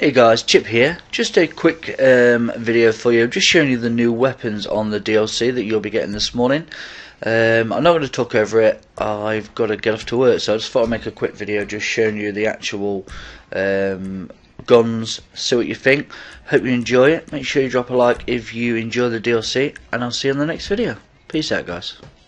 Hey guys, Chip here. Just a quick video for you, just showing you the new weapons on the DLC that you'll be getting this morning. I'm not going to talk over it, I've got to get off to work, so I just thought I'd make a quick video just showing you the actual guns, see what you think. Hope you enjoy it. Make sure you drop a like if you enjoy the DLC, and I'll see you in the next video. Peace out guys.